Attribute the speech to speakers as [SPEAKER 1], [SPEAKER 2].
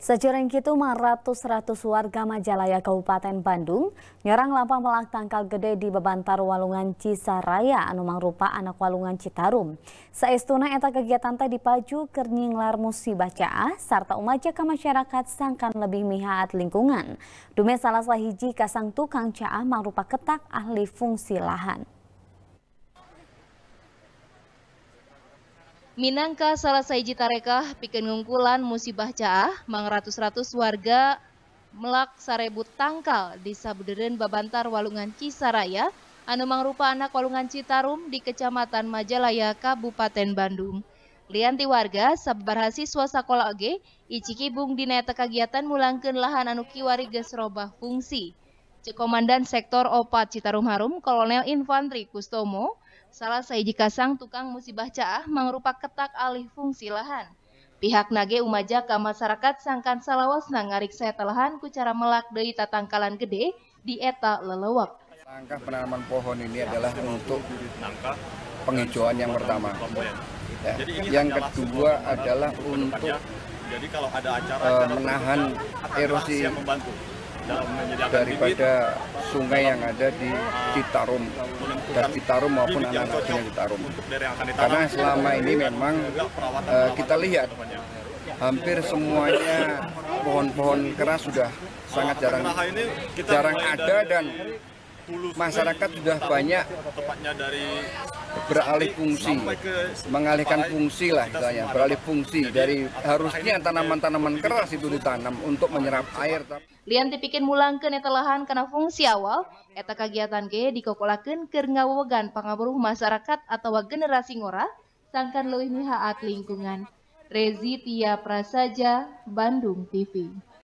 [SPEAKER 1] Sejureng kitu ratus warga Majalaya Kabupaten Bandung nyorang lampang melak tangkal gede di bebantar walungan Cisaraya anu mangrupa anak walungan Citarum. Saestuna eta kegiatan teh dipaju keur nyinglar musibah caah sarta umaja ka masyarakat sangkan lebih mihaat lingkungan. Dume salah sahiji kasang tukang caah mangrupa ketak ahli fungsi lahan.
[SPEAKER 2] Minangka salah sahiji tarekah pikeun ngungkulan musibah caah mang ratus-ratus warga melak sarebut tangkal di sabeudereun babantar walungan Cisaraya anu mangrupa anak walungan Citarum di Kecamatan Majalaya Kabupaten Bandung. Lianti warga sababaraha siswa sakola oge icikibung dina eta kagiatan mulangkeun lahan anu kiwari geus robah fungsi. Cek Komandan Sektor Opat Citarum Harum Kolonel Infantri Kustomo, salah sahiji kasang tukang musibah caah mangrupa ketak alih fungsi lahan. Pihak nage umaja ka masyarakat sangkan salawasna ngariksa eta lahan ku cara melak deui tatangkalan gede di eta lelewek.
[SPEAKER 3] Langkah penanaman pohon ini adalah untuk penghijauan yang pertama. Ya. Yang kedua adalah untuk menahan erosi daripada sungai yang ada di Citarum dan Citarum maupun anak-anaknya Citarum. Karena selama ini memang kita lihat hampir semuanya pohon-pohon keras sudah sangat jarang ada dan masyarakat sudah banyak beralih fungsi, mengalihkan fungsi lah istilahnya, beralih fungsi dari harusnya tanaman-tanaman keras itu ditanam untuk menyerap air.
[SPEAKER 2] Lian dipikeun mulangkeun eta lahan kana fungsi awal, eta kagiatan ge dikokolakeun keur ngawewegan pangaburuh masyarakat atawa generasi ngora sangkan leuwih mihaat lingkungan. Rezi Tia Prasaja, Bandung TV.